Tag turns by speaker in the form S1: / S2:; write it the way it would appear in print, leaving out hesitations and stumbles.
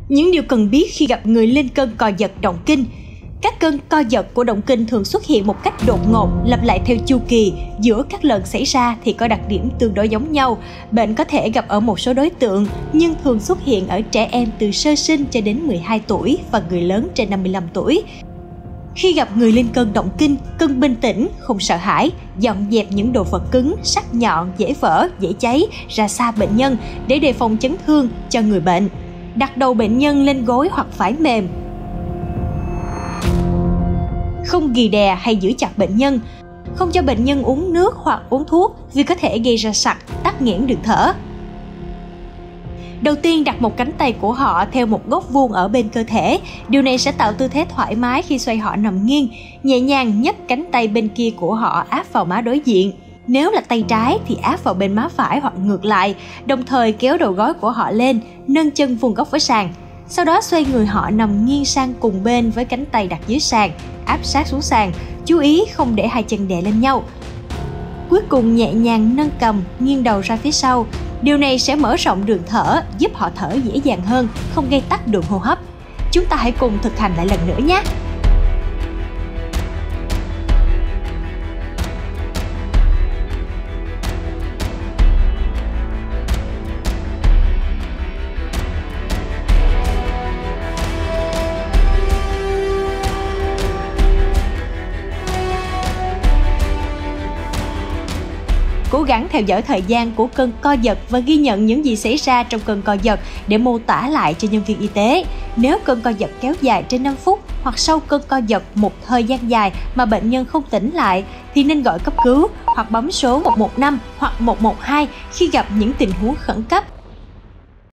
S1: Những điều cần biết khi gặp người lên cơn co giật động kinh. Các cơn co giật của động kinh thường xuất hiện một cách đột ngột, lặp lại theo chu kỳ. Giữa các lần xảy ra thì có đặc điểm tương đối giống nhau. Bệnh có thể gặp ở một số đối tượng, nhưng thường xuất hiện ở trẻ em từ sơ sinh cho đến 12 tuổi và người lớn trên 55 tuổi. Khi gặp người lên cơn động kinh, cần bình tĩnh, không sợ hãi, dọn dẹp những đồ vật cứng, sắc nhọn, dễ vỡ, dễ cháy ra xa bệnh nhân để đề phòng chấn thương cho người bệnh. Đặt đầu bệnh nhân lên gối hoặc vải mềm. Không ghì đè hay giữ chặt bệnh nhân. Không cho bệnh nhân uống nước hoặc uống thuốc vì có thể gây ra sặc, tắc nghẽn đường thở. Đầu tiên, đặt một cánh tay của họ theo một góc vuông ở bên cơ thể. Điều này sẽ tạo tư thế thoải mái khi xoay họ nằm nghiêng. Nhẹ nhàng nhấc cánh tay bên kia của họ áp vào má đối diện. Nếu là tay trái thì áp vào bên má phải hoặc ngược lại, đồng thời kéo đầu gối của họ lên, nâng chân vuông góc với sàn. Sau đó xoay người họ nằm nghiêng sang cùng bên với cánh tay đặt dưới sàn, áp sát xuống sàn, chú ý không để hai chân đè lên nhau. Cuối cùng nhẹ nhàng nâng cằm, nghiêng đầu ra phía sau. Điều này sẽ mở rộng đường thở, giúp họ thở dễ dàng hơn, không gây tắc đường hô hấp. Chúng ta hãy cùng thực hành lại lần nữa nhé! Cố gắng theo dõi thời gian của cơn co giật và ghi nhận những gì xảy ra trong cơn co giật để mô tả lại cho nhân viên y tế. Nếu cơn co giật kéo dài trên 5 phút hoặc sau cơn co giật một thời gian dài mà bệnh nhân không tỉnh lại thì nên gọi cấp cứu hoặc bấm số 115 hoặc 112 khi gặp những tình huống khẩn cấp.